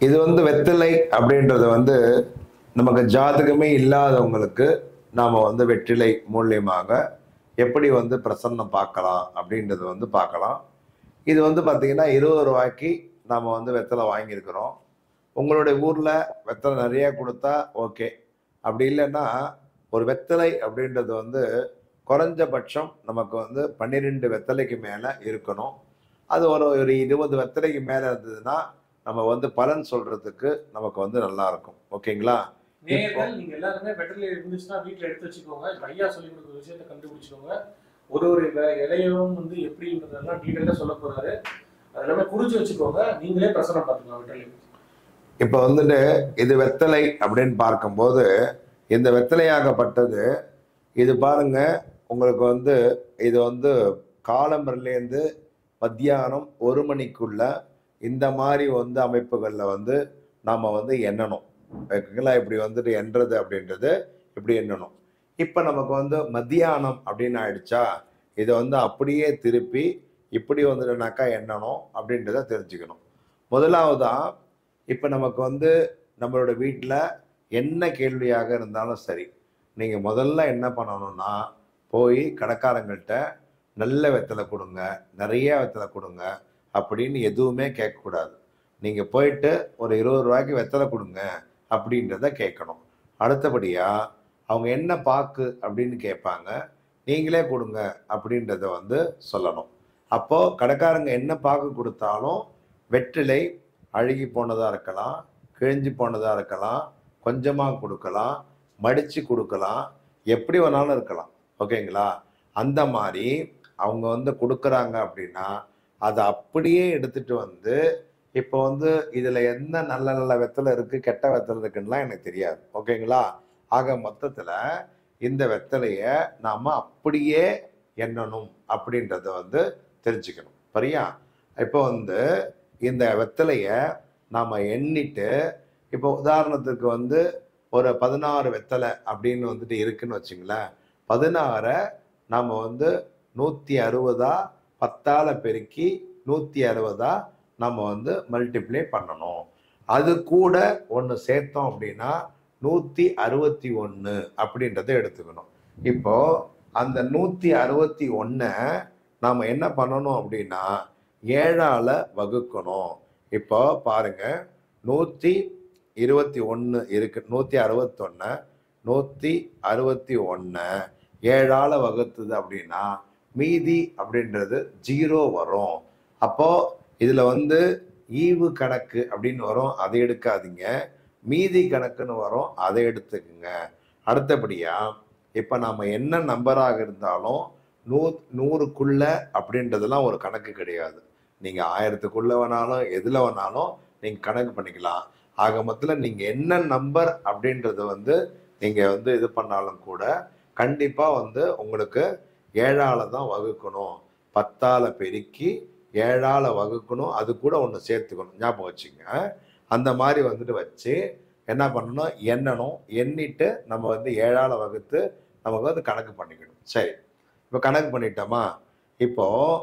இது வந்து வெத்தலை அப்படின்றது வந்து நமக்கு ஜாதகமே இல்லாதவங்களுக்கு நாம வந்து வெற்றிலை மூலியமாக எப்படி வந்து பிரசன்னம் பார்க்கலாம் அப்படின்றது வந்து பார்க்கலாம். இது வந்து பார்த்தீங்கன்னா 20 ரூபாய்க்கு நாம வந்து வெத்தலை வாங்கியிருக்கிறோம். உங்களுடைய ஊர்ல வெத்தலை நிறைய கொடுத்தா ஓகே. அப்படி இல்லைன்னா ஒரு வெத்தலை அப்படின்றது வந்து குறைஞ்சபட்சம் நமக்கு வந்து 12 வெத்தலைக்கு மேல இருக்கணும். அது ஒரு ஒரு 20 வெத்தலைக்கு மேல இருந்ததுன்னா நம்ம வந்து பலன் சொல்றதுக்கு நமக்கு வந்து நல்லா இருக்கும். ஓகேங்களா? இப்போ நேயர்கள் நீங்க எல்லாருமே வெற்றிலை இருந்துச்சுன்னா வீட்ல எடுத்து வச்சுக்கோங்க. ஐயா சொல்லிக் கொடுக்குற விஷயத்த கண்டுபிடிச்சுக்கோங்க. ஒரு ஒரு இலையும் வந்து எப்படின்றதெல்லாம் டீட்டெயிலா சொல்ல போறாரு. அது எல்லாமே குறிச்சு வச்சுக்கோங்க. நீங்களே பிரசனம் பார்த்துக்கலாம் வெற்றிலை. இப்போ வந்துட்டு இது வெத்தலை அப்படின்னு பார்க்கும்போது இந்த வெத்தலையாகப்பட்டது இது பாருங்க உங்களுக்கு வந்து இது வந்து காலம்பரிலேருந்து மத்தியானம் 1 மணிக்குள்ள இந்த மாதிரி வந்து அமைப்புகள்ல வந்து நாம வந்து எண்ணணும். ஓகேங்களா? இப்படி வந்துட்டு எண்றது அப்படின்றது இப்படி எண்ணணும். இப்ப நமக்கு வந்து மத்தியானம் அப்படின்னு ஆயிடுச்சா இதை வந்து அப்படியே திருப்பி இப்படி வந்துட்டுனாக்கா எண்ணணும் அப்படின்றத தெரிஞ்சுக்கணும். முதலாவதா இப்ப நமக்கு வந்து நம்மளோட வீட்டுல என்ன கேள்வியாக இருந்தாலும் சரி, நீங்க முதல்ல என்ன பண்ணணும்னா போய் கடைக்காரங்கள்ட்ட நல்ல வெத்தலை கொடுங்க, நிறைய வெத்தலை கொடுங்க அப்படின்னு எதுவுமே கேட்கக்கூடாது. நீங்க போயிட்டு ஒரு 20 ரூபாய்க்கு வெத்தலை கொடுங்க அப்படின்றத கேட்கணும். அடுத்தபடியா அவங்க என்ன பாக்கு அப்படின்னு கேட்பாங்க, நீங்களே கொடுங்க அப்படின்றத வந்து சொல்லணும். அப்போ கடைக்காரங்க என்ன பாக்கு கொடுத்தாலும் வெற்றிலை அழுகி போனதா இருக்கலாம், கிழிஞ்சு போனதா இருக்கலாம், கொஞ்சமா கொடுக்கலாம், மடிச்சு கொடுக்கலாம், எப்படி வேணாலும் இருக்கலாம். ஓகேங்களா? அந்த மாதிரி அவங்க வந்து கொடுக்குறாங்க அப்படின்னா அதை அப்படியே எடுத்துட்டு வந்து இப்போ வந்து இதுல என்ன நல்ல நல்ல வெத்தலை இருக்கு கெட்ட வெத்தலை இருக்குன்னுலாம் எனக்கு தெரியாது. ஓகேங்களா? ஆக மொத்தத்துல இந்த வெத்தலைய நாம அப்படியே எண்ணணும் அப்படின்றத வந்து தெரிஞ்சுக்கணும். சரியா? இப்போ வந்து இந்த வெத்தலைய நாம எண்ணிட்டு இப்போ உதாரணத்துக்கு வந்து ஒரு 16 வெத்தலை அப்படின்னு வந்துட்டு இருக்குன்னு வச்சுங்களேன். 16 நாம வந்து 160 10ஆல பெருக்கி 160 நம்ம வந்து மல்டிப்ளை பண்ணணும். அது கூட ஒன்று சேர்த்தோம் அப்படின்னா 161 அப்படின்றத எடுத்துக்கணும். இப்போ அந்த 161 நாம என்ன பண்ணணும் அப்படின்னா 7ஆல வகுக்கணும். இப்போ பாருங்க 121 இருக்கு, 161 161 7ஆல வகுத்துது அப்படின்னா மீதி அப்படின்றது 0 வரும். அப்போ இதுல வந்து ஈவு கணக்கு அப்படின்னு வரும், அதை எடுக்காதீங்க. மீதி கணக்குன்னு வரும், அதை எடுத்துக்குங்க. அடுத்தபடியா இப்ப நாம என்ன நம்பராக இருந்தாலும் 100க்குள்ள அப்படின்றதெல்லாம் ஒரு கணக்கு கிடையாது. நீங்க 1000க்குள்ள வேணாலும் எதுல வேணாலும் நீங்க கணக்கு பண்ணிக்கலாம். ஆக மொத்தத்துல நீங்க என்ன நம்பர் அப்படின்றத வந்து நீங்க வந்து இது பண்ணாலும் கூட கண்டிப்பா வந்து உங்களுக்கு 7ஆல தான் வகுக்கணும். 10ஆல பெருக்கி 7ஆல வகுக்கணும். அது கூட ஒன்று சேர்த்துக்கணும். ஞாபகம் வச்சுங்க. அந்த மாதிரி வந்துட்டு வச்சு என்ன பண்ணணும், எண்ணணும். எண்ணிட்டு நம்ம வந்து 7ஆல வகுத்து நமக்கு வந்து கணக்கு பண்ணிக்கணும். சரி, இப்போ கணக்கு பண்ணிட்டோமா? இப்போ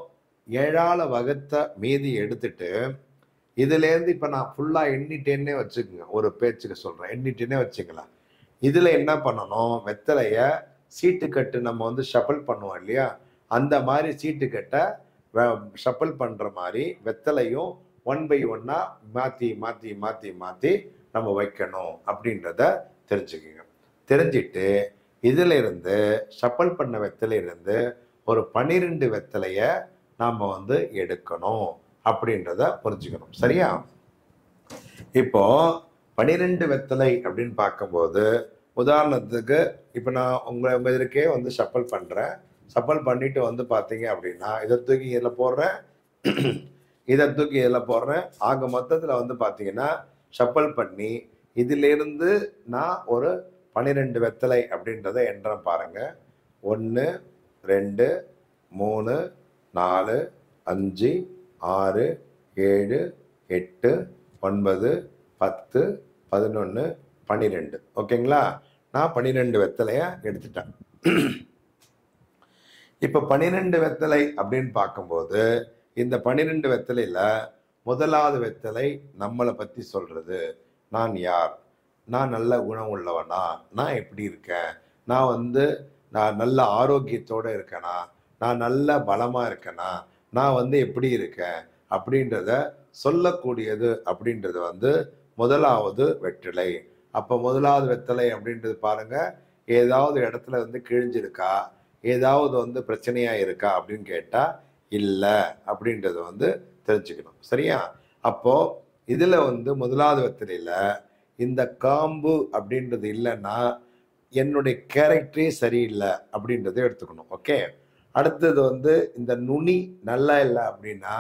7ஆல வகுத்த மீதி எடுத்துட்டு இதுலேருந்து இப்போ நான் ஃபுல்லாக எண்ணிட்டேன்னே வச்சுக்கோங்க. ஒரு பேச்சுக்கு சொல்கிறேன், எண்ணிட்டேன்னே வச்சுக்கலாம். இதில் என்ன பண்ணணும், வெத்தலைய சீட்டுக்கட்டு நம்ம வந்து ஷஃபிள் பண்ணுவோம் இல்லையா, அந்த மாதிரி சீட்டுக்கட்டை ஷஃபிள் பண்ணுற மாதிரி வெத்தலையும் 1 by 1 மாற்றி மாற்றி மாற்றி மாற்றி நம்ம வைக்கணும் அப்படின்றத தெரிஞ்சுக்கோங்க. தெரிஞ்சிட்டு இதில் இருந்து ஷஃபிள் பண்ண வெத்தலையிலிருந்து ஒரு 12 வெத்தலைய நாம் வந்து எடுக்கணும் அப்படின்றத புரிஞ்சுக்கணும். சரியா? இப்போ 12 வெத்தலை அப்படின்னு பார்க்கும்போது உதாரணத்துக்கு இப்போ நான் உங்க இதற்கே வந்து ஷஃபிள் பண்ணுறேன். ஷஃபிள் பண்ணிட்டு வந்து பார்த்தீங்க அப்படின்னா இதை தூக்கி இதில் போடுறேன், இதை தூக்கி இதில் போடுறேன். ஆக மொத்தத்தில் வந்து பார்த்தீங்கன்னா ஷஃபிள் பண்ணி இதிலிருந்து நான் ஒரு 12 வெத்தலை அப்படின்றத எண்றேன் பாருங்க. 1 2 3 4 5 6 7 8 9 10 11 12. ஓகேங்களா? நான் 12 வெத்தலைய எடுத்துட்டேன். இப்ப 12 வெத்தலை அப்படின்னு பார்க்கும்போது இந்த 12 வெத்தலையில முதலாவது வெத்தலை நம்மளை பற்றி சொல்கிறது. நான் யார், நான் நல்ல குணம் உள்ளவனா, நான் எப்படி இருக்கேன், நான் நல்ல ஆரோக்கியத்தோடு இருக்கேனா, நான் நல்ல பலமாக இருக்கேனா, நான் எப்படி இருக்கேன் அப்படின்றத சொல்லக்கூடியது அப்படின்றது முதலாவது வெற்றிலை. அப்போ முதலாவது வெத்தலை அப்படின்றது பாருங்க, ஏதாவது இடத்துல கிழிஞ்சிருக்கா, ஏதாவது பிரச்சனையா இருக்கா அப்படின்னு கேட்டா இல்லை அப்படின்றது தெரிஞ்சுக்கணும். சரியா? அப்போ இதுல முதலாவது வெத்தலையில இந்த காம்பு அப்படின்றது இல்லைன்னா என்னுடைய கேரக்டரே சரியில்லை அப்படின்றத எடுத்துக்கணும். ஓகே. அடுத்தது இந்த நுனி நல்லா இல்லை அப்படின்னா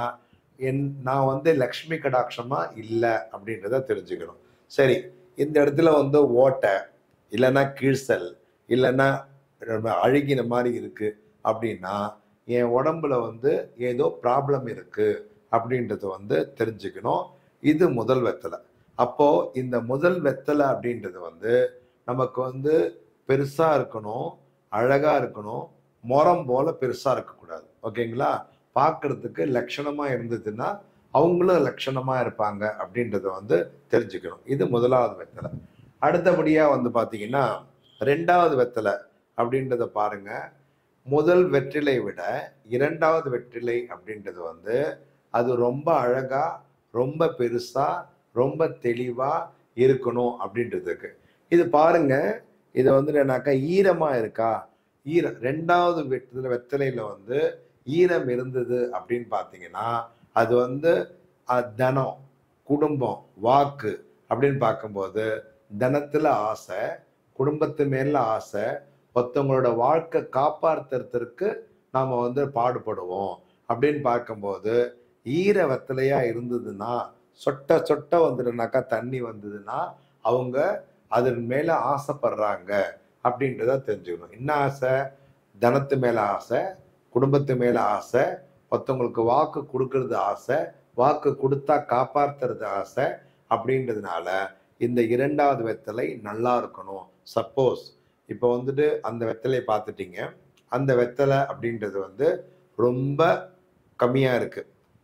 நான் லக்ஷ்மி கடாட்சமா இல்லை அப்படின்றத தெரிஞ்சுக்கணும். சரி, இந்த இடத்துல ஓட்டை இல்லைன்னா கீழ்சல் இல்லைன்னா அழுகின மாதிரி இருக்கு அப்படின்னா என் உடம்புல ஏதோ ப்ராப்ளம் இருக்கு அப்படின்றது தெரிஞ்சுக்கணும். இது முதல் வெத்தலை. அப்போ இந்த முதல் வெத்தலை அப்படின்றது நமக்கு பெருசா இருக்கணும், அழகா இருக்கணும், முறம் போல பெருசா இருக்கக்கூடாது. ஓகேங்களா? பார்க்கறதுக்கு லட்சணமா இருந்ததுன்னா அவங்களும் லட்சணமா இருப்பாங்க அப்படின்றத தெரிஞ்சுக்கணும். இது முதலாவது வெத்தலை. அடுத்தபடியா பார்த்தீங்கன்னா ரெண்டாவது வெத்தலை அப்படின்றத பாருங்க. முதல் வெற்றிலை விட இரண்டாவது வெற்றிலை அப்படின்றது அது ரொம்ப அழகா, ரொம்ப பெருசா, ரொம்ப தெளிவா இருக்கணும் அப்படின்றதுக்கு. இது பாருங்க, இதை என்னன்னாக்கா ஈரமா இருக்கா, ரெண்டாவது வெத்தலையில ஈரம் இருந்தது அப்படின்னு பார்த்தீங்கன்னா அது தனம், குடும்பம், வாக்கு அப்படின்னு பார்க்கும்போது தனத்துல ஆசை, குடும்பத்து மேல ஆசை, ஒருத்தவங்களோட வாழ்க்கை காப்பாற்றுறதுக்கு நாம பாடுபடுவோம் அப்படின்னு பார்க்கும்போது ஈர வெத்தலையா இருந்ததுன்னா சொட்ட சொட்ட தண்ணி வந்ததுன்னா அவங்க அதன் மேல ஆசைப்படுறாங்க அப்படின்றத தெரிஞ்சுக்கணும். என்ன ஆசை? தனத்து மேல ஆசை, குடும்பத்து மேல ஆசை, ஒருத்தவங்களுக்கு வாக்கு கொடுக்கறது ஆசை, வாக்கு கொடுத்தா காப்பாற்றுறது ஆசை அப்படின்றதுனால இந்த இரண்டாவது வெத்தலை நல்லா இருக்கணும். சப்போஸ் இப்போ அந்த வெத்தலையை பார்த்துட்டீங்க, அந்த வெத்தலை அப்படின்றது ரொம்ப கம்மியா இருக்கு,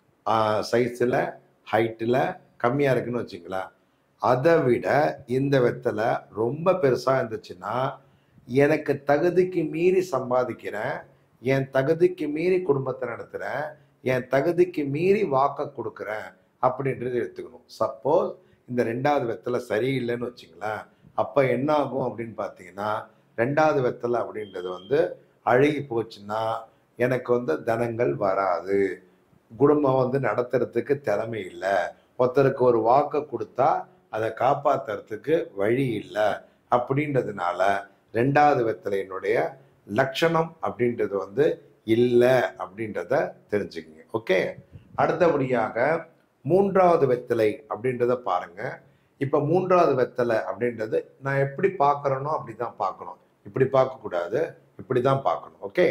சைஸில் ஹைட்டில் கம்மியா இருக்குன்னு வச்சுங்களேன். அதை விட இந்த வெத்தலை ரொம்ப பெருசா இருந்துச்சுன்னா எனக்கு தகுதிக்கு மீறி சம்பாதிக்கிறேன், என் தகுதிக்கு மீறி குடும்பத்தை நடத்துறேன், என் தகுதிக்கு மீறி வாக்க கொடுக்குறேன் அப்படின்றது எடுத்துக்கணும். சப்போஸ் இந்த ரெண்டாவது வெத்தலை சரியில்லைன்னு வச்சுங்களேன், அப்ப என்ன ஆகும் அப்படின்னு பார்த்தீங்கன்னா ரெண்டாவது வெத்தலை அப்படின்றது அழுகி போச்சுன்னா எனக்கு தனங்கள் வராது, குடும்பம் நடத்துறதுக்கு திறமை இல்லை, ஒருத்தருக்கு ஒரு வாக்க கொடுத்தா அதை காப்பாத்துறதுக்கு வழி இல்லை அப்படின்றதுனால ரெண்டாவது வெத்தலையினுடைய லட்சணம் அப்படின்றது இல்லை அப்படின்றத தெரிஞ்சுக்கங்க. ஓகே. அடுத்தபடியாக மூன்றாவது வெத்தலை அப்படின்றத பாருங்க. இப்ப மூன்றாவது வெத்தலை அப்படின்றது நான் எப்படி பார்க்கறேனோ அப்படிதான் பார்க்கணும், இப்படி பார்க்க கூடாது, இப்படிதான் பார்க்கணும். ஓகே.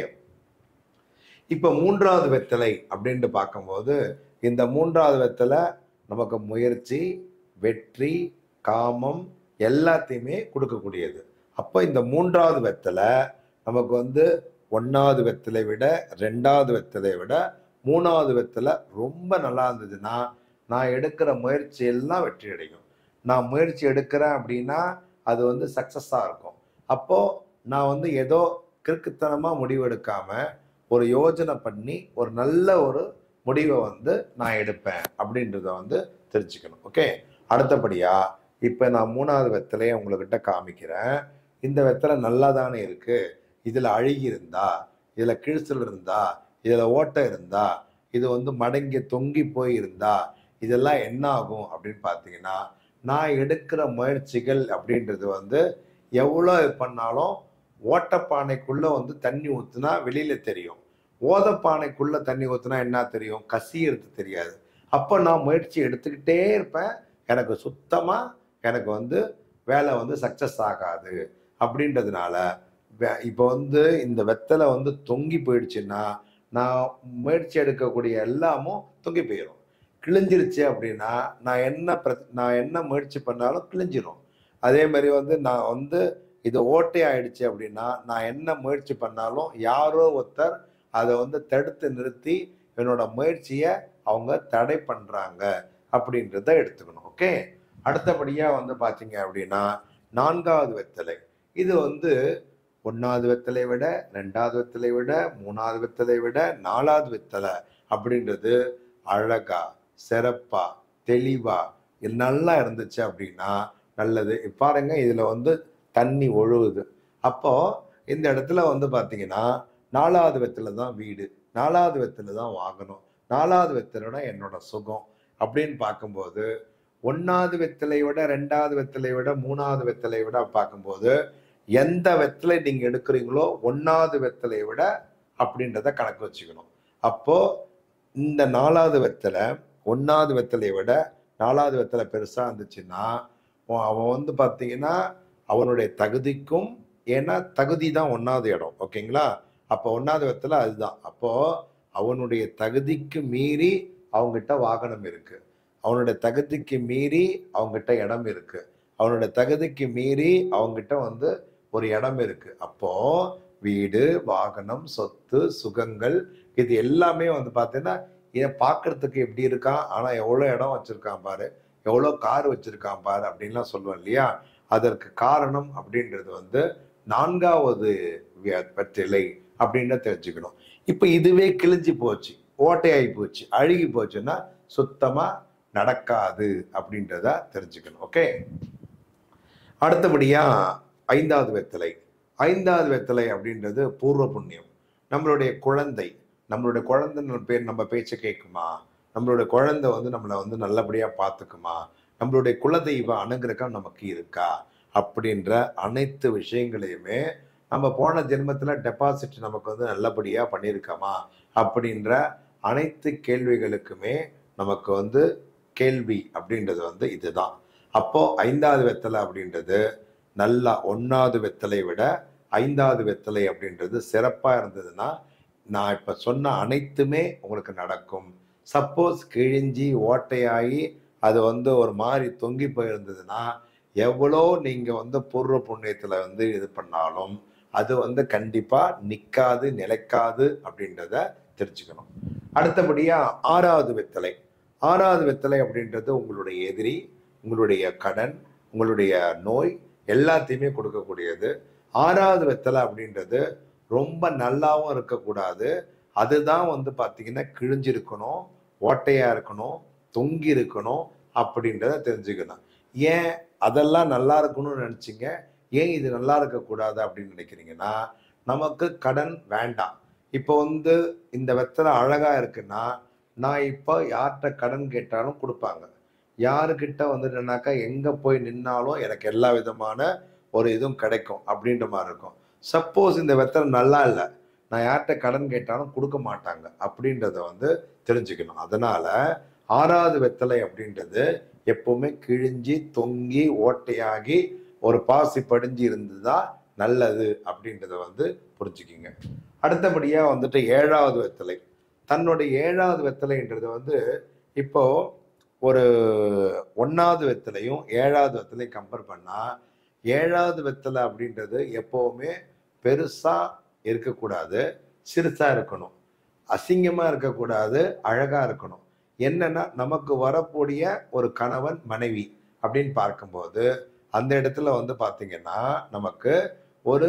இப்ப மூன்றாவது வெத்தலை அப்படின்ட்டு பார்க்கும்போது இந்த மூன்றாவது வெத்தலை நமக்கு முயற்சி, வெற்றி, காமம் எல்லாத்தையுமே கொடுக்கக்கூடியது. அப்போ இந்த மூன்றாவது வெத்தலை நமக்கு ஒன்னாவது வெத்தலை விட ரெண்டாவது வெத்தலை விட மூணாவது வெத்தலை ரொம்ப நல்லா இருந்ததுன்னா நான் எடுக்கிற முயற்சி எல்லாம் வெற்றி அடையும். நான் முயற்சி எடுக்கிறேன் அப்படின்னா அது சக்சஸா இருக்கும். அப்போ நான் ஏதோ கிறுக்குத்தனமா முடிவு எடுக்காம ஒரு யோஜனை பண்ணி ஒரு நல்ல ஒரு முடிவை நான் எடுப்பேன் அப்படின்றத தெரிஞ்சுக்கணும். ஓகே. அடுத்தபடியா இப்ப நான் மூணாவது வெத்தலையை உங்ககிட்ட காமிக்கிறேன். இந்த வெத்தலை நல்லா தானே இருக்கு, இதுல அழுகி இருந்தா, இதுல கிழிசல் இருந்தா, இதுல ஓட்டை இருந்தா, இது மடங்கி தொங்கி போய் இருந்தா இதெல்லாம் என்ன ஆகும் அப்படின்னு பார்த்தீங்கன்னா நான் எடுக்கிற முயற்சிகள் அப்படின்றது எவ்வளோ பண்ணாலும் ஓட்டப்பானைக்குள்ள தண்ணி ஊத்துனா வெளியில தெரியும், ஓதப்பானைக்குள்ள தண்ணி ஊத்துனா என்ன தெரியும், கசியறது தெரியாது. அப்போ நான் முயற்சி எடுத்துக்கிட்டே இருப்பேன், எனக்கு சுத்தமா எனக்கு வேலை சக்சஸ் ஆகாது அப்படின்றதுனால இப்போ இந்த வெத்தலை தொங்கி போயிடுச்சுன்னா நான் முயற்சி எடுக்கக்கூடிய எல்லாமும் தொங்கி போயிடும். கிழிஞ்சிருச்சு அப்படின்னா நான் என்ன முயற்சி பண்ணாலும் கிழிஞ்சிரும். அதே மாதிரி நான் இது ஓட்டை ஆயிடுச்சு அப்படின்னா நான் என்ன முயற்சி பண்ணாலும் யாரோ ஒருத்தர் அதை தடுத்து நிறுத்தி என்னோட முயற்சியை அவங்க தடை பண்றாங்க அப்படின்றத எடுத்துக்கணும். ஓகே. அடுத்தபடியா வந்து பாத்தீங்க அப்படின்னா 4வது வெத்தலை. இது வந்து 1வது வெத்தலை விட 2வது வெத்தலை விட 3வது வெத்தலை விட 4வது வெத்தலை அப்படின்றது அழகா சிறப்பா தெளிவா இது நல்லா இருந்துச்சு அப்படின்னா நல்லது. பாருங்க இதுல வந்து தண்ணி ஒழுகுது. அப்போ இந்த இடத்துல வந்து பாத்தீங்கன்னா 4வது வெத்தலை தான் வீடு, 4வது வெத்தலை தான் வாகனம், 4வது வெத்தலைனா என்னோட சுகம் அப்படின்னு பார்க்கும்போது 1வது வெத்தலை விட 2வது வெத்தலை விட 3வது வெத்தலை விட பார்க்கும்போது எந்த வெத்தலை நீங்க எடுக்கிறீங்களோ 1வது வெத்தலை விட அப்படின்றத கணக்கு வச்சுக்கணும். அப்போ இந்த 4வது வெத்தலை 1வது வெத்தலை விட 4வது வெத்தலை பெருசா இருந்துச்சுன்னா அவன் வந்து பாத்தீங்கன்னா அவனுடைய தகுதிக்கும், ஏன்னா தகுதி தான் 1வது இடம். ஓகேங்களா. அப்போ 1வது வெத்தலை அதுதான். அப்போ அவனுடைய தகுதிக்கு மீறி அவங்ககிட்ட வாகனம் இருக்கு, அவனுடைய தகுதிக்கு மீறி அவங்ககிட்ட இடம் இருக்கு, அவனுடைய தகுதிக்கு மீறி அவங்ககிட்ட வந்து ஒரு இடம் இருக்கு. அப்போ வீடு வாகனம் சொத்து சுகங்கள் இது எல்லாமே வந்து பார்த்தீங்கன்னா இதை பார்க்கறதுக்கு எப்படி இருக்கான், ஆனா எவ்வளோ இடம் வச்சிருக்கான் பாரு, எவ்வளோ கார் வச்சிருக்கான் பாரு அப்படின்லாம் சொல்லுவோம் இல்லையா. அதற்கு காரணம் அப்படின்றது வந்து 4வது வெற்றிலை அப்படின்னு தெரிஞ்சுக்கணும். இப்ப இதுவே கிழிஞ்சு போச்சு, ஓட்டையாகி போச்சு, அழுகி போச்சுன்னா சுத்தமா நடக்காது அப்படின்றத தெரிஞ்சுக்கணும். ஓகே. அடுத்தபடியா 5வது வெத்தலை. 5வது வெத்தலை அப்படின்றது பூர்வ புண்ணியம். நம்மளுடைய குழந்தை நம்ம பேச்சை கேட்குமா, நம்மளுடைய குழந்தை வந்து நம்மளை வந்து நல்லபடியா பார்த்துக்குமா, நம்மளுடைய குலதெய்வ அனுகிரகம் நமக்கு இருக்கா அப்படின்ற அனைத்து விஷயங்களையுமே நம்ம போன ஜென்மத்துல டெபாசிட் நமக்கு வந்து நல்லபடியா பண்ணியிருக்கோமா அப்படின்ற அனைத்து கேள்விகளுக்குமே நமக்கு வந்து கேள்வி அப்படின்றது வந்து இதுதான். அப்போ 5வது வெத்தலை அப்படின்றது நல்லா 1வது வெத்தலை விட 5வது வெத்தலை அப்படின்றது சிறப்பா இருந்ததுன்னா நான் இப்ப சொன்ன அனைத்துமே உங்களுக்கு நடக்கும். சப்போஸ் கிழிஞ்சி ஓட்டையாகி அது வந்து ஒரு மாதிரி தொங்கி போயிருந்ததுன்னா எவ்வளோ நீங்க வந்து பூர்வ புண்ணியத்துல வந்து இது பண்ணாலும் அது வந்து கண்டிப்பா நிக்காது நிலைக்காது அப்படின்றத தெரிஞ்சுக்கணும். அடுத்தபடியா 6வது வெத்தலை. 6வது வெத்தலை அப்படின்றது உங்களுடைய எதிரி, உங்களுடைய கடன், உங்களுடைய நோய் எல்லாத்தையுமே கொடுக்கக்கூடியது. 6வது வெத்தலை அப்படின்றது ரொம்ப நல்லாவும் இருக்கக்கூடாது, அதுதான் வந்து பாத்தீங்கன்னா கிழிஞ்சிருக்கணும், ஓட்டையா இருக்கணும், தொங்கி இருக்கணும் அப்படின்றத தெரிஞ்சுக்கணும். ஏன் அதெல்லாம் நல்லா இருக்கணும்னு நினைச்சீங்க, ஏன் இது நல்லா இருக்கக்கூடாது அப்படின்னு நினைக்கிறீங்கன்னா நமக்கு கடன் வேண்டாம். இப்போ வந்து இந்த வெத்தலை அழகா இருக்குன்னா நான் இப்போ யார்கிட்ட கடன் கேட்டாலும் கொடுப்பாங்க, யாருக்கிட்ட வந்துட்டேனாக்கா எங்க போய் நின்னாலும் எனக்கு எல்லா விதமான ஒரு இதுவும் கிடைக்கும் அப்படின்ற மாதிரி இருக்கும். சப்போஸ் இந்த வெத்தலை நல்லா இல்லை, நான் யார்கிட்ட கடன் கேட்டாலும் கொடுக்க மாட்டாங்க அப்படின்றத வந்து தெரிஞ்சுக்கணும். அதனால 6வது வெத்தலை அப்படின்றது எப்பவுமே கிழிஞ்சி தொங்கி ஓட்டையாகி ஒரு பாசி படிஞ்சு இருந்துதான் நல்லது அப்படின்றத வந்து புரிஞ்சுக்கிங்க. அடுத்தபடியா வந்துட்டு 7வது வெத்தலை. தன்னுடைய 7வது வெத்தலைன்றது வந்து இப்போ ஒரு 1வது வெத்தலையும் 7வது வெத்தலையும் கம்பேர் பண்ணா 7வது வெத்தலை அப்படின்றது எப்பவுமே பெருசா இருக்கக்கூடாது, சிறுசா இருக்கணும், அசிங்கமா இருக்கக்கூடாது, அழகா இருக்கணும். என்னன்னா நமக்கு வரக்கூடிய ஒரு கணவன் மனைவி அப்படின்னு பார்க்கும்போது அந்த இடத்துல வந்து பாத்தீங்கன்னா நமக்கு ஒரு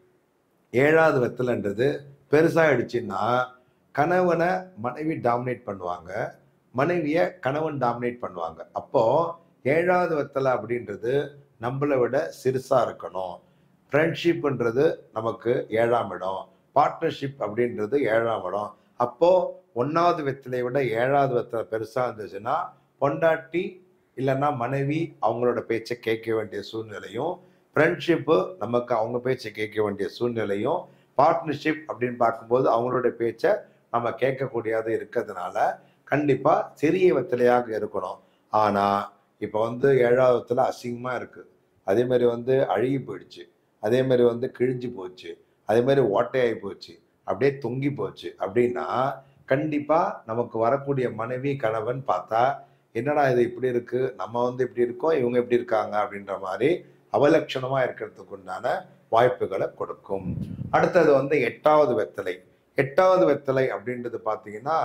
7வது வெத்தலைன்றது பெருசாயிடுச்சுன்னா கணவனை மனைவி டாமினேட் பண்ணுவாங்க, மனைவியை கணவன் டாமினேட் பண்ணுவாங்க. அப்போ 7வது வெத்தலை அப்படின்றது நம்மளை விட சிறுசா இருக்கணும். ஃப்ரெண்ட்ஷிப்ன்றது நமக்கு 7ஆம் இடம், பார்ட்னர்ஷிப் அப்படின்றது 7ஆம் இடம். அப்போ 1வது வெத்தலையை விட 7வது வெத்தலை பெருசா இருந்துச்சுன்னா பொண்டாட்டி இல்லைன்னா மனைவி அவங்களோட பேச்சை கேட்க வேண்டிய சூழ்நிலையும், ஃப்ரெண்ட்ஷிப்பு நமக்கு அவங்க பேச்சை கேட்க வேண்டிய சூழ்நிலையும், பார்ட்னர்ஷிப் அப்படின்னு பார்க்கும்போது அவங்களுடைய பேச்சை நம்ம கேட்கக்கூடியது இருக்கிறதுனால கண்டிப்பா சிறிய வெத்தலையாக இருக்கணும். ஆனா இப்போ வந்து 7வது வெத்தலை அசிங்கமா இருக்கு, அதே மாதிரி வந்து அழுகி போயிடுச்சு, அதே மாதிரி வந்து கிழிஞ்சு போச்சு, அதே மாதிரி ஓட்டையாகி போச்சு, அப்படியே தொங்கி போச்சு அப்படின்னா கண்டிப்பா நமக்கு வரக்கூடிய மனைவி கணவன் பார்த்தா என்னடா இது இப்படி இருக்கு, நம்ம வந்து இப்படி இருக்கோம் இவங்க எப்படி இருக்காங்க அப்படின்ற மாதிரி அவலட்சணமா இருக்கிறதுக்கு உண்டான வாய்ப்புகளை கொடுக்கும். அடுத்தது வந்து 8வது வெத்தலை. 8வது வெத்தலை அப்படின்றது பார்த்தீங்கன்னா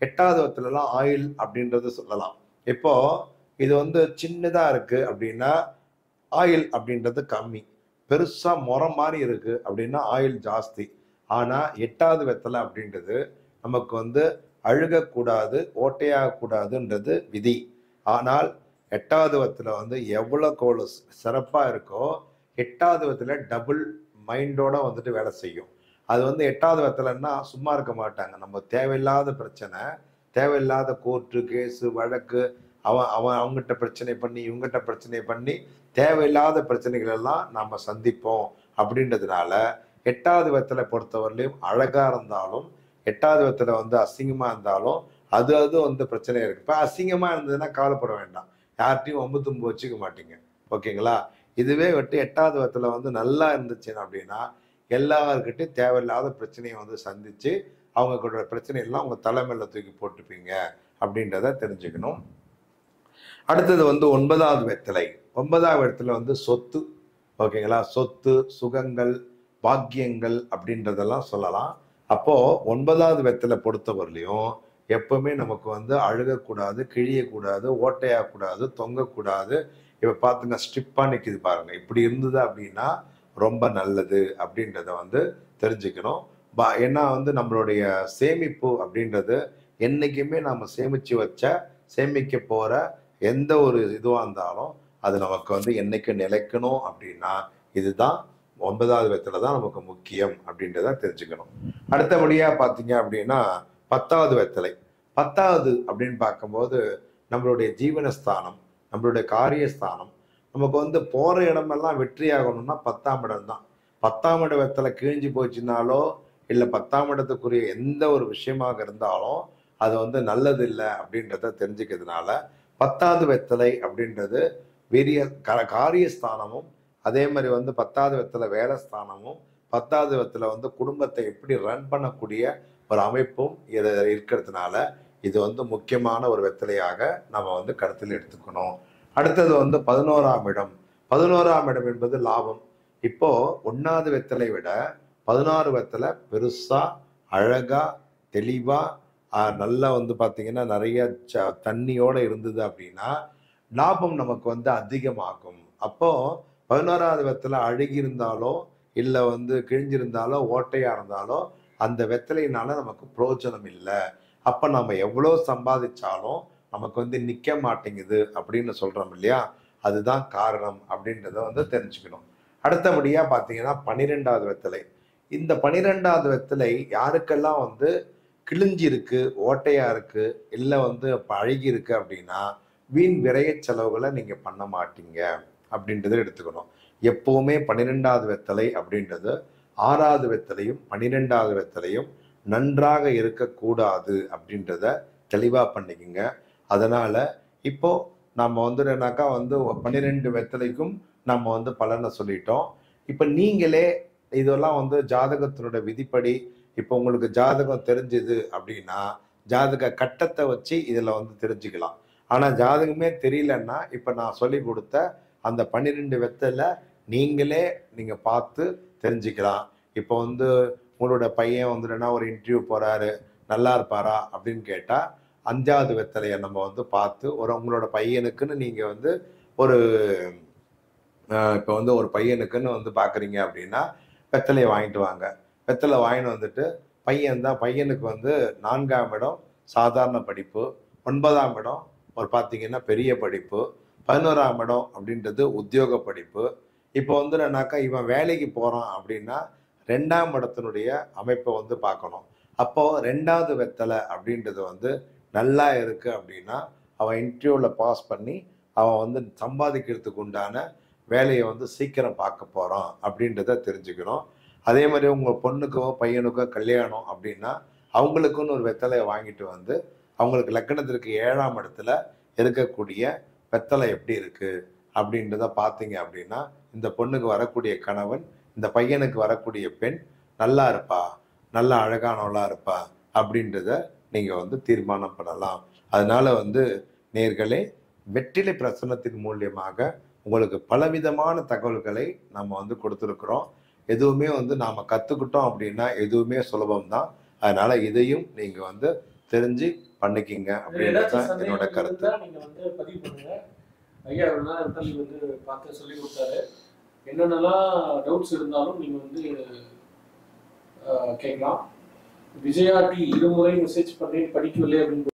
8வது வெத்தலைலாம் ஆயில் அப்படின்றது சொல்லலாம். இப்போ இது வந்து சின்னதா இருக்கு அப்படின்னா ஆயில் அப்படின்றது கம்மி, பெருசா முறம் மாதிரி இருக்கு அப்படின்னா ஆயில் ஜாஸ்தி. ஆனா 8வது வெத்தலை அப்படின்றது நமக்கு வந்து அழுகக்கூடாது, ஓட்டையாகக்கூடாதுன்றது விதி. ஆனால் 8வது வெத்தலை வந்து எவ்வளோக்கு எவ்வளோ சிறப்பா இருக்கோ 8வது வெத்தலை டபுள் மைண்டோட வந்துட்டு வேலை செய்யும். அது வந்து 8வது வெத்தலைன்னா சும்மா இருக்க மாட்டாங்க. நம்ம தேவையில்லாத பிரச்சனை, தேவையில்லாத கோர்ட்டு கேஸு வழக்கு, அவன் அவன் அவங்ககிட்ட பிரச்சனை பண்ணி இவங்ககிட்ட பிரச்சனை பண்ணி தேவையில்லாத பிரச்சனைகள் எல்லாம் நாம சந்திப்போம். அப்படின்றதுனால 8வது வெத்தலை பொறுத்தவரையிலும் அழகா இருந்தாலும் 8வது வெத்தலை வந்து அசிங்கமா இருந்தாலும் அது அது வந்து பிரச்சனை இருக்கு. இப்போ அசிங்கமா இருந்ததுன்னா கவலைப்பட வேண்டாம், யார்கிட்டையும் வம்பு தும்பு வச்சுக்க மாட்டீங்க. ஓகேங்களா? இதுவே விட்டு 8வது வெத்தலை வந்து நல்லா இருந்துச்சுன்னா அப்படின்னா எல்லாருக்கிட்டையும் தேவையில்லாத பிரச்சனையை வந்து சந்திச்சு அவங்க கூட பிரச்சனை எல்லாம் உங்க தலைமையில தூக்கி போட்டுப்பீங்க அப்படின்றத தெரிஞ்சுக்கணும். அடுத்தது வந்து 9வது வெத்தலை. 9வது வெத்தலை வந்து சொத்து. ஓகேங்களா? சொத்து, சுகங்கள், பாக்கியங்கள் அப்படின்றதெல்லாம் சொல்லலாம். அப்போ 9வது வெத்தலை பொறுத்தவரையிலையும் எப்பவுமே நமக்கு வந்து அழுகக்கூடாது, கிழியக்கூடாது, ஓட்டையாகக்கூடாது, தொங்கக்கூடாது. இப்ப பாத்துங்க ஸ்ட்ரிப்பா நிக்குது பாருங்க. இப்படி இருந்தது அப்படின்னா ரொம்ப நல்லது அப்படின்றத வந்து தெரிஞ்சுக்கணும். ஏன்னா வந்து நம்மளுடைய சேமிப்பு அப்படின்றது என்னைக்குமே நம்ம சேமிச்சு வச்ச, சேமிக்க போற எந்த ஒரு இதுவா இருந்தாலும் அது நமக்கு வந்து என்னைக்கு நிலைக்கணும் அப்படின்னா இதுதான் 9வது வெத்தலை தான் நமக்கு முக்கியம் அப்படின்றத தெரிஞ்சுக்கணும். அடுத்தபடியா பாத்தீங்க அப்படின்னா 10வது வெத்தலை. 10வது அப்படின்னு பார்க்கும்போது நம்மளுடைய ஜீவனஸ்தானம், நம்மளுடைய காரியஸ்தானம். நமக்கு வந்து போற இடமெல்லாம் வெற்றி ஆகணும்னா 10ஆம் இடம் தான். 10ஆம் இட வெத்தலை கிழிஞ்சு போச்சுனாலோ இல்லை 10ஆம் இடத்துக்குரிய எந்த ஒரு விஷயமாக இருந்தாலும் அது வந்து நல்லது இல்லை அப்படின்றத தெரிஞ்சுக்கிறதுனால 10வது வெத்தலை அப்படின்றது பெரிய காரியஸ்தானமும், அதே மாதிரி வந்து 10வது வெத்தலை வேலை ஸ்தானமும், 10வது வெத்தலை வந்து குடும்பத்தை எப்படி ரன் பண்ணக்கூடிய ஒரு அமைப்பும் இது இருக்கிறதுனால இது வந்து முக்கியமான ஒரு வெத்தலையாக நம்ம வந்து கருத்தில் எடுத்துக்கணும். அடுத்தது வந்து 11ஆம் இடம். 11ஆம் இடம் என்பது லாபம். இப்போ 1வது வெத்தலை விட 16 வெத்தலை பெருசா அழகா தெளிவா நல்லா வந்து பாத்தீங்கன்னா நிறைய தண்ணியோட இருந்தது அப்படின்னா லாபம் நமக்கு வந்து அதிகமாகும். அப்போ 11வது வெத்தலை அழுகி இருந்தாலோ இல்ல வந்து கிழிஞ்சிருந்தாலோ ஓட்டையா இருந்தாலோ அந்த வெத்தலையினால நமக்கு பிரயோஜனம் இல்லை. அப்ப நம்ம எவ்வளவு சம்பாதிச்சாலும் நமக்கு வந்து நிக்க மாட்டேங்குது அப்படின்னு சொல்றோம் இல்லையா, அதுதான் காரணம் அப்படின்றத வந்து தெரிஞ்சுக்கணும். அடுத்தபடியா பாத்தீங்கன்னா 12வது வெத்தலை. இந்த 12வது வெத்தலை யாருக்கெல்லாம் வந்து கிழிஞ்சி இருக்கு, ஓட்டையா இருக்கு, இல்ல வந்து அழுகி இருக்கு அப்படின்னா வீண் விரைய செலவுகளை நீங்க பண்ண மாட்டீங்க அப்படின்றத எடுத்துக்கணும். எப்பவுமே 12வது வெத்தலை அப்படின்றது 6வது வெத்தலையும் 12வது வெத்தலையும் நன்றாக இருக்கக்கூடாது அப்படின்றத தெளிவா பண்ணிக்கங்க. அதனால இப்போ நம்ம வந்து என்னக்கா வந்து 12 வெத்தலைக்கும் நம்ம வந்து பலனை சொல்லிட்டோம். இப்ப நீங்களே இதெல்லாம் வந்து ஜாதகத்தினுடைய விதிப்படி இப்போ உங்களுக்கு ஜாதகம் தெரிஞ்சது அப்படின்னா ஜாதக கட்டத்தை வச்சு இதுல வந்து தெரிஞ்சுக்கலாம். ஆனா ஜாதகமே தெரியலன்னா இப்ப நான் சொல்லி கொடுத்த அந்த 12 வெத்தலை நீங்க பார்த்து தெரிஞ்சுக்கலாம். இப்போ வந்து உங்களோட பையன் வந்துட்டுனா ஒரு இன்டர்வியூ போறாரு, நல்லா இருப்பாரா அப்படின்னு கேட்டா 5வது வெத்தலையை நம்ம வந்து பார்த்து உங்களோட பையனுக்குன்னு நீங்க வந்து ஒரு இப்போ வந்து ஒரு பையனுக்குன்னு வந்து பாக்குறீங்க அப்படின்னா வெத்தலையை வாங்கிட்டு வாங்க. வெத்தலை வாங்கிட்டு வந்துட்டு பையனுக்கு வந்து 4ஆம் இடம் சாதாரண படிப்பு, 9ஆம் இடம் ஒரு பார்த்தீங்கன்னா பெரிய படிப்பு, 11ஆம் இடம் அப்படின்றது உத்தியோக படிப்பு. இப்போ வந்து என்னன்னாக்கா இவன் வேலைக்கு போறான் அப்படின்னா 2ஆம் இடத்தினுடைய அமைப்பை வந்து பார்க்கணும். அப்போ 2வது வெத்தலை அப்படின்றது வந்து நல்லா இருக்கு அப்படின்னா அவன் இன்டர்வியூல பாஸ் பண்ணி அவன் வந்து சம்பாதிக்கிறதுக்கு உண்டான வேலையை வந்து சீக்கிரம் பார்க்க போறான் அப்படின்றத தெரிஞ்சுக்கணும். அதே மாதிரி உங்க பொண்ணுக்கோ பையனுக்கோ கல்யாணம் அப்படின்னா அவங்களுக்குன்னு ஒரு வெத்தலையை வாங்கிட்டு வந்து அவங்களுக்கு லக்கணத்திற்கு 7ஆம் இடத்துல இருக்கக்கூடிய வெத்தலை எப்படி இருக்கு அப்படின்றத பார்த்தீங்க அப்படின்னா இந்த பொண்ணுக்கு வரக்கூடிய கணவன், இந்த பையனுக்கு வரக்கூடிய பெண் நல்லா இருப்பா, நல்லா அழகானவளா இருப்பா அப்படின்றத நீங்க வந்து தீர்மானம் பண்ணலாம். அதனால வந்து நேர்களே, வெற்றிலை பிரசன்னத்தின் மூலியமாக உங்களுக்கு பலவிதமான தகவல்களை நம்ம வந்து கொடுத்துருக்குறோம். எதுவுமே வந்து நாம கத்துக்கிட்டோம் அப்படின்னா எதுவுமே சுலபம் தான். அதனால இதையும் நீங்க வந்து தெரிஞ்சு பண்ணிக்கிங்க இதுல அப்படின்றது ஏதாச்சும் தான் என்னோட சந்தேகம் கருத்து. இருந்தா நீங்க வந்து பதிவு பண்ணுங்க. ஐயா இவ்வளவு நேரம் தள்ளி வந்து பார்த்து சொல்லி கொடுத்தாரு. என்னென்னலாம் டவுட்ஸ் இருந்தாலும் நீங்க வந்து கேட்கலாம். விஜயா டி இருமுறை மெசேஜ் பண்ணி படிக்கவில்லை அப்படின்னு